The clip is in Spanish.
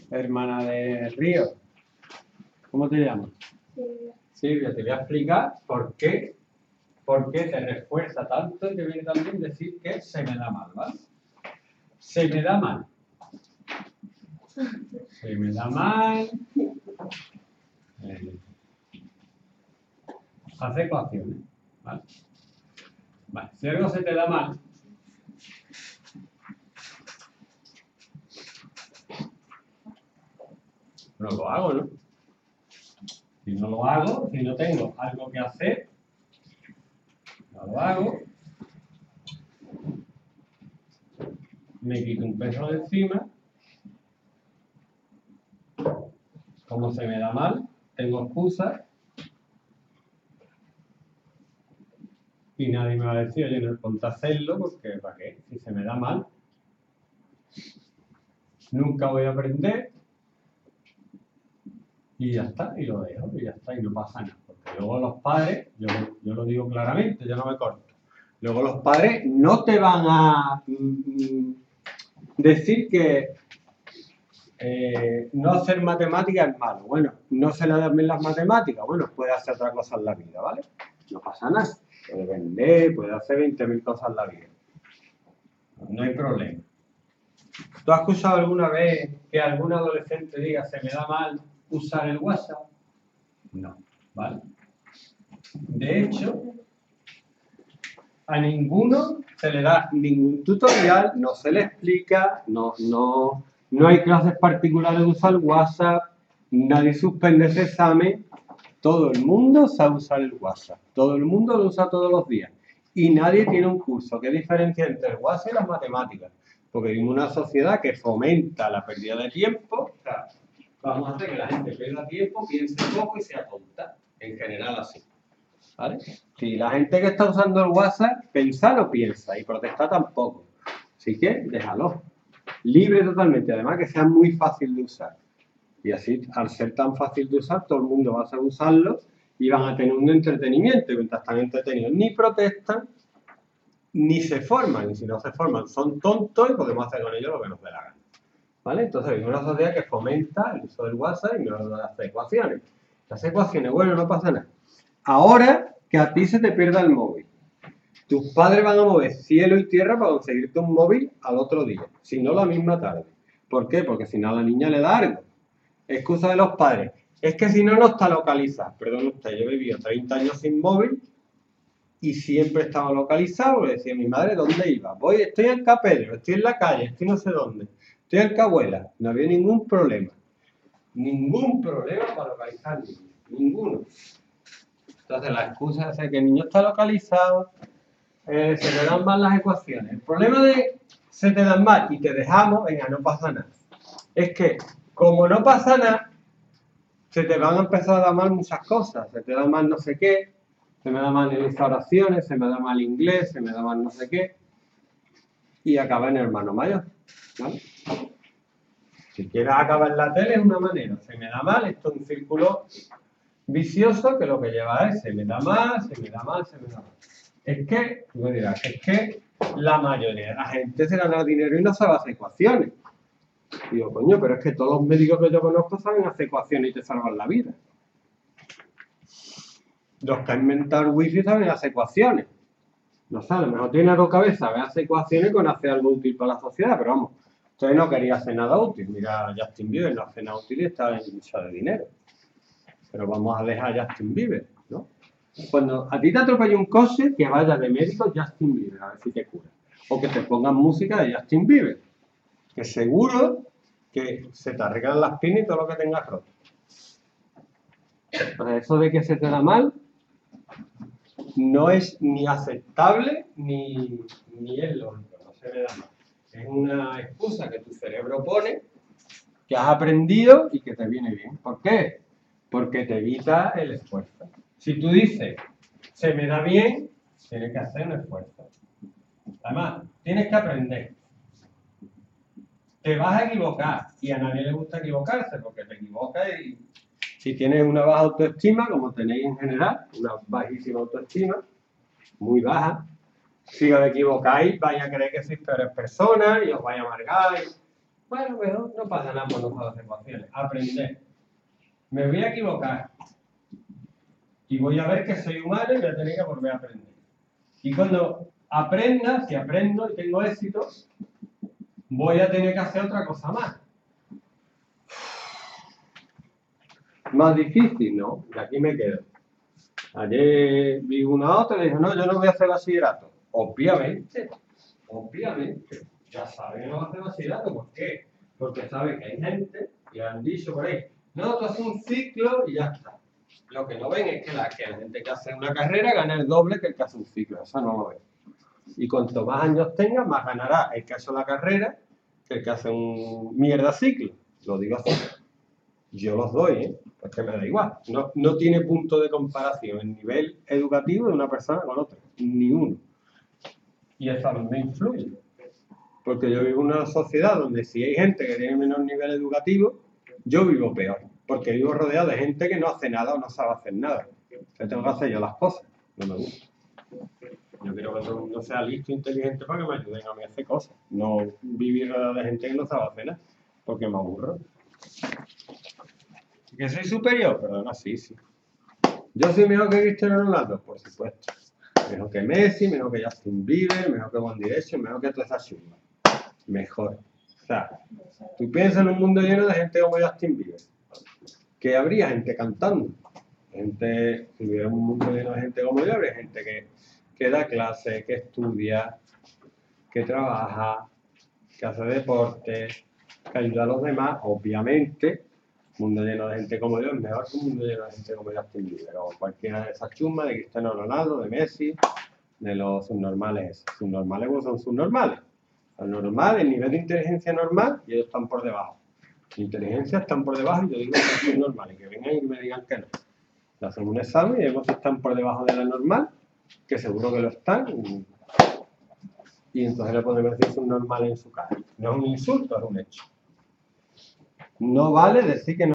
hermana de Río. ¿Cómo te llamas? Silvia. Silvia, te voy a explicar por qué te refuerza tanto y te viene también decir que se me da mal, ¿vale? Se me da mal. Se me da mal. Hace ecuaciones, ¿vale? Vale, si algo se te da mal, no lo hago, ¿no? Si no lo hago, si no tengo algo que hacer, no lo hago. Me quito un peso de encima. Como se me da mal, tengo excusas. Y nadie me va a decir, oye, no ponte a hacerlo, porque ¿para qué? Si se me da mal, nunca voy a aprender. Y ya está, y lo dejo, y ya está, y no pasa nada. Porque luego los padres, yo lo digo claramente, yo no me corto. Luego los padres no te van a decir que no hacer matemáticas es malo. Bueno, no se le dan bien las matemáticas, bueno, puede hacer otra cosa en la vida, ¿vale? No pasa nada. Puede vender, puede hacer 20.000 cosas en la vida. No hay problema. ¿Tú has escuchado alguna vez que algún adolescente diga se me da mal usar el WhatsApp? No, ¿vale? De hecho, a ninguno se le da ningún tutorial, no se le explica, no hay clases particulares de usar WhatsApp, nadie suspende ese examen, todo el mundo sabe usar el WhatsApp, todo el mundo lo usa todos los días y nadie tiene un curso. ¿Qué diferencia entre el WhatsApp y las matemáticas? Porque vivimos una sociedad que fomenta la pérdida de tiempo, o sea, vamos a hacer que la gente pierda tiempo, piense poco y sea tonta, en general así. ¿Vale? Si la gente que está usando el WhatsApp piensa, no piensa y protesta tampoco. Así que déjalo. Libre totalmente, además que sea muy fácil de usar. Y así, al ser tan fácil de usar, todo el mundo va a saber usarlo y van a tener un entretenimiento. Y mientras están entretenidos, ni protestan, ni se forman. Y si no se forman, son tontos y podemos hacer con ellos lo que nos dé la gana. ¿Vale? Entonces, hay una sociedad que fomenta el uso del WhatsApp y no hace ecuaciones. Las ecuaciones, bueno, no pasa nada. Ahora que a ti se te pierda el móvil, tus padres van a mover cielo y tierra para conseguirte un móvil al otro día, si no la misma tarde. ¿Por qué? Porque si no a la niña le da algo. Excusa de los padres. Es que si no, no está localizado. Perdón usted, yo he vivido 30 años sin móvil y siempre estaba localizado. Le decía a mi madre dónde iba. Estoy en Capedro, estoy en la calle, estoy no sé dónde. Estoy en Cahuela. No había ningún problema. Ningún problema para localizar niños. Ninguno. Entonces la excusa es que el niño está localizado, se le dan mal las ecuaciones. El problema de se te dan mal y te dejamos, venga, no pasa nada. Es que como no pasa nada, se te van a empezar a dar mal muchas cosas. Se te da mal no sé qué, se me da mal oraciones, se me da mal inglés, se me da mal no sé qué. Y acaba en hermano mayor, ¿vale? Si quieres acabar en la tele es una manera, se me da mal, esto es un círculo vicioso que lo que lleva es se me da mal, se me da mal, se me da mal. Es que, tú me dirás, es que la mayoría de la gente se gana dinero y no sabe hacer ecuaciones. Digo, coño, pero es que todos los médicos que yo conozco saben hacer ecuaciones y te salvan la vida. Los que han inventado el wifi saben hacer ecuaciones. No sé, a lo mejor tiene algo cabeza, sabe hacer ecuaciones con hacer algo útil para la sociedad, pero vamos, usted no quería hacer nada útil. Mira, Justin Bieber no hace nada útil y está en lucha de dinero. Pero vamos a dejar a Justin Bieber, ¿no? Cuando a ti te atropella un coche, que vaya de médico Justin Bieber, a ver si te cura. O que te pongan música de Justin Bieber. Que seguro que se te arreglan las piernas y todo lo que tengas roto. Entonces, eso de que se te da mal no es ni aceptable ni es lógico, no se me da mal. Es una excusa que tu cerebro pone, que has aprendido y que te viene bien. ¿Por qué? Porque te evita el esfuerzo. Si tú dices, se me da bien, tienes que hacer un esfuerzo. Además, tienes que aprender. Te vas a equivocar y a nadie le gusta equivocarse porque te equivocas y si tienes una baja autoestima, como tenéis en general, una bajísima autoestima, muy baja, si os equivocáis vais a creer que sois peores personas y os vais a amargar. Bueno, mejor no pasa nada por no saber ecuaciones. Aprender. Me voy a equivocar. Y voy a ver que soy humano y voy a tener que volver a aprender. Y cuando aprenda, si aprendo y tengo éxito, voy a tener que hacer otra cosa más. Más difícil, ¿no? Y aquí me quedo. Ayer vi una otra y dije, no, yo no voy a hacer bachillerato. Obviamente, ya saben que no va a hacer bachillerato. ¿Por qué? Porque saben que hay gente que han dicho por ahí, no, tú haces un ciclo y ya está. Lo que no ven es que la gente que hace una carrera gana el doble que el que hace un ciclo. Eso no lo ven. Y cuanto más años tenga, más ganará el que hace la carrera que el que hace un mierda ciclo. Lo digo así. Yo los doy, porque me da igual. No tiene punto de comparación el nivel educativo de una persona con otra. Ni uno. Y eso a mí me influye. Porque yo vivo en una sociedad donde si hay gente que tiene menor nivel educativo, yo vivo peor. Porque vivo rodeado de gente que no hace nada o no sabe hacer nada. Yo tengo que hacer yo las cosas. No me gusta. Yo quiero que todo el mundo sea listo e inteligente para que me ayuden a mí a hacer cosas. No vivir rodeado de gente que no sabe hacer nada. Porque me aburro. ¿Que soy superior? Perdona, sí. ¿Yo soy mejor que Cristiano Ronaldo? Por supuesto. Mejor que Messi, mejor que Justin Bieber, mejor que One Direction, mejor que toda esa chumba. Mejor. O sea, tú piensas en un mundo lleno de gente como Justin Bieber. Que habría gente cantando. Si hubiera un mundo lleno de gente como yo, habría gente que da clases, que estudia, que trabaja, que hace deporte, que ayuda a los demás, obviamente. Un mundo lleno de gente como yo es mejor que un mundo lleno de gente como Justin Bieber o cualquiera de esas chumas de Cristiano Ronaldo, de Messi, de los subnormales. Subnormales pues son subnormales. Los normales, el nivel de inteligencia normal, y ellos están por debajo. La inteligencia están por debajo y yo digo que son subnormales, que vengan y me digan que no. Le hacemos un examen y vemos si están por debajo de la normal, que seguro que lo están, y entonces le podemos decir subnormales en su cara. No es un insulto, es un hecho. No vale decir que no.